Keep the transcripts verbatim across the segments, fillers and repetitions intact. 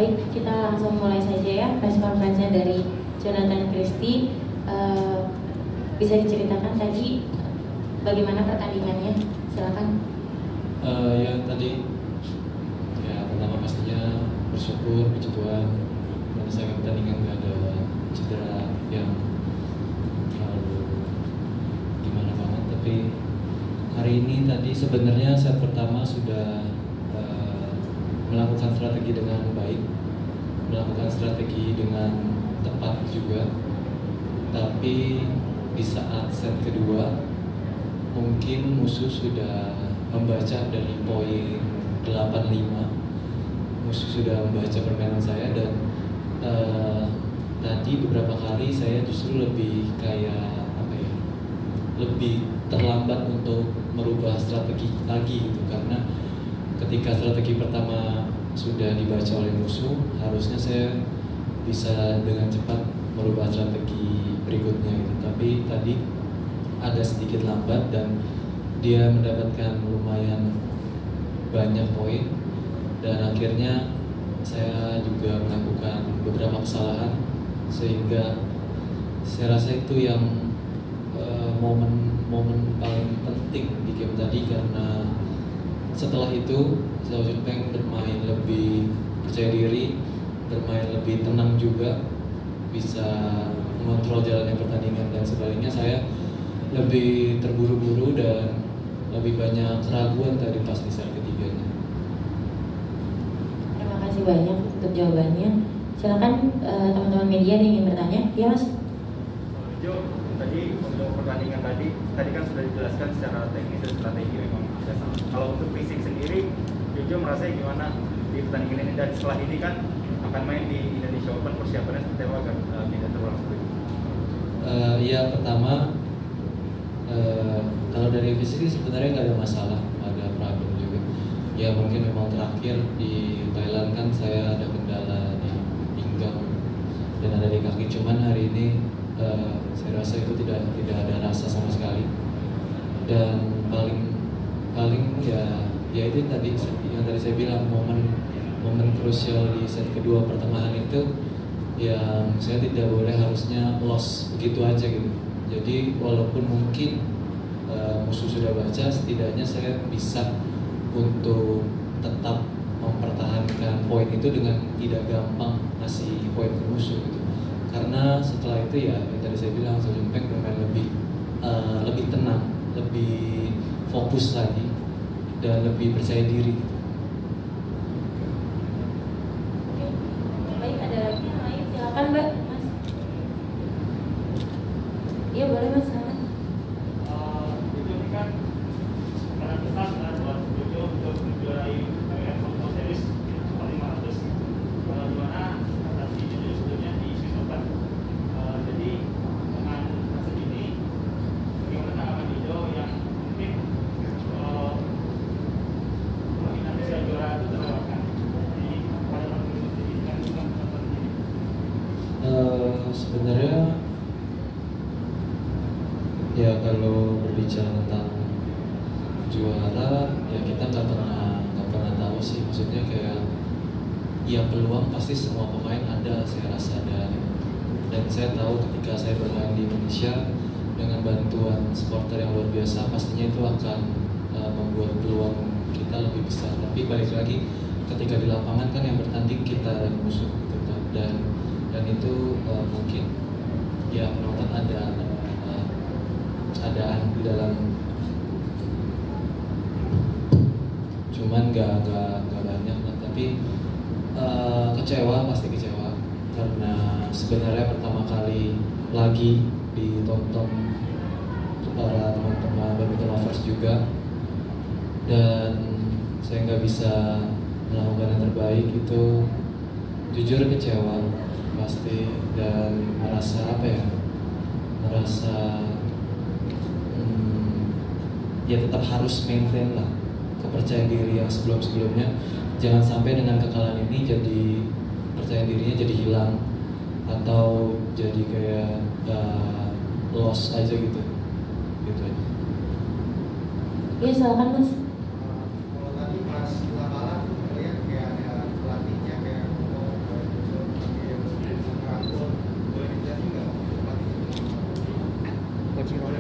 baik, kita langsung mulai saja ya press conference-nya dari Jonathan Christie. Uh, bisa diceritakan tadi bagaimana pertandingannya? Silakan. Uh, ya tadi ya pertama pastinya bersyukur puji Tuhan dan saya pertandingan gak ada cedera yang terlalu gimana banget, tapi hari ini tadi sebenarnya set pertama sudah uh, melakukan strategi dengan baik, melakukan strategi dengan tepat juga, tapi di saat set kedua mungkin musuh sudah membaca dari poin delapan lima, musuh sudah membaca permainan saya dan uh, tadi beberapa kali saya justru lebih kayak apa ya, lebih terlambat untuk merubah strategi lagi gitu, karena ketika strategi pertama sudah dibaca oleh musuh harusnya saya bisa dengan cepat merubah strategi berikutnya gitu. Tapi tadi ada sedikit lambat dan dia mendapatkan lumayan banyak poin dan akhirnya saya juga melakukan beberapa kesalahan sehingga saya rasa itu yang momen-momen uh, paling penting di game tadi, karena setelah itu Zhao Junpeng bermain lebih percaya diri, bermain lebih tenang juga, bisa mengontrol jalannya pertandingan, dan sebaliknya saya lebih terburu-buru dan lebih banyak keraguan tadi pas di set ketiganya. Terima kasih banyak untuk jawabannya. Silakan uh, teman-teman media yang ingin bertanya. Ya Mas. Jo, tadi untuk pertandingan tadi, tadi kan sudah dijelaskan secara teknis dan strategi memang ada sama. Kalau untuk fisik sendiri, Jojo merasa gimana di pertandingan ini, dan setelah ini kan akan main di Indonesia Open, persiapannya seperti apa agar uh, tidak terulang seperti itu? Uh, ya pertama uh, kalau dari fisik sebenarnya nggak ada masalah, nggak ada problem juga. Ya mungkin memang terakhir di Thailand kan saya ada kendala di pinggang dan ada di kaki, cuman hari ini uh, saya rasa itu tidak tidak ada rasa sama sekali. Dan paling paling ya ya itu tadi yang tadi saya bilang, momen momen krusial di set kedua pertengahan itu yang saya tidak boleh harusnya loss begitu aja gitu. Jadi walaupun mungkin uh, musuh sudah baca, setidaknya saya bisa untuk tetap mempertahankan poin itu dengan tidak gampang ngasih poin ke musuh gitu. Karena setelah itu ya yang tadi saya bilang, Zhao Junpeng bermain lebih uh, lebih tenang, lebih fokus lagi dan lebih percaya diri gitu. Baik, ada lagi yang lain? Silakan Mbak, Mas. Iya boleh Mas. Uh, itu ini kan karena besar kan buat Jojo untuk menjuarai W M Football Series Super lima ratus, uh, di mana prestasi Jojo sebelumnya di Swiss Open. Uh, jadi dengan hasil ini, bagaimana tanggapan Jojo yang mungkin uh, kemungkinan bisa juara itu terlewatkan di pada tahun dua ribu tujuh belas dengan penonton ini? Uh, sebenarnya ya kalau berbicara tentang juara ya kita nggak pernah nggak pernah tahu sih, maksudnya kayak ya peluang pasti semua pemain ada, saya rasa ada, dan saya tahu ketika saya bermain di Indonesia dengan bantuan supporter yang luar biasa pastinya itu akan uh, membuat peluang kita lebih besar. Tapi balik lagi ketika di lapangan kan yang bertanding kita dan musuh gitu kan, dan dan itu uh, mungkin ya penonton ada adaan di dalam, cuman gak, gak, gak banyak lah. Tapi uh, kecewa, pasti kecewa, karena sebenarnya pertama kali lagi ditonton para teman-teman badminton lovers juga, dan saya nggak bisa melakukan yang terbaik. Itu jujur kecewa pasti, dan merasa apa ya, merasa ya tetap harus maintain lah kepercayaan diri yang sebelum-sebelumnya. Jangan sampai dengan kekalahan ini jadi percaya dirinya jadi hilang atau jadi kayak uh, loss aja gitu, gitu aja. Ya silakan Mas. Kalau tadi pas lapangan lihat kayak ada pelatihnya kayak ngomong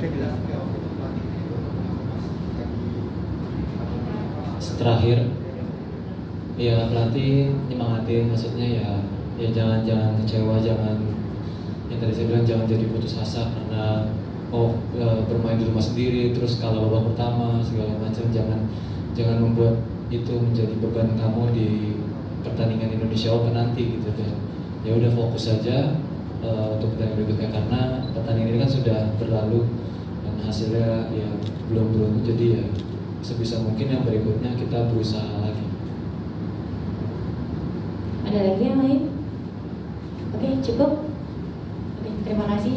Terakhir, ya pelatih nyemangatin, maksudnya ya ya jangan jangan kecewa, jangan yang tadi saya bilang jangan jadi putus asa karena oh e, bermain di rumah sendiri terus kalau babak pertama segala macam, jangan jangan membuat itu menjadi beban kamu di pertandingan Indonesia Open nanti gitu kan. Ya udah fokus saja e, untuk pertandingan berikutnya karena pertandingan ini kan sudah berlalu dan hasilnya ya belum belum jadi ya sebisa mungkin yang berikutnya kita berusaha lagi. Ada lagi yang lain? Oke, cukup. Oke, terima kasih.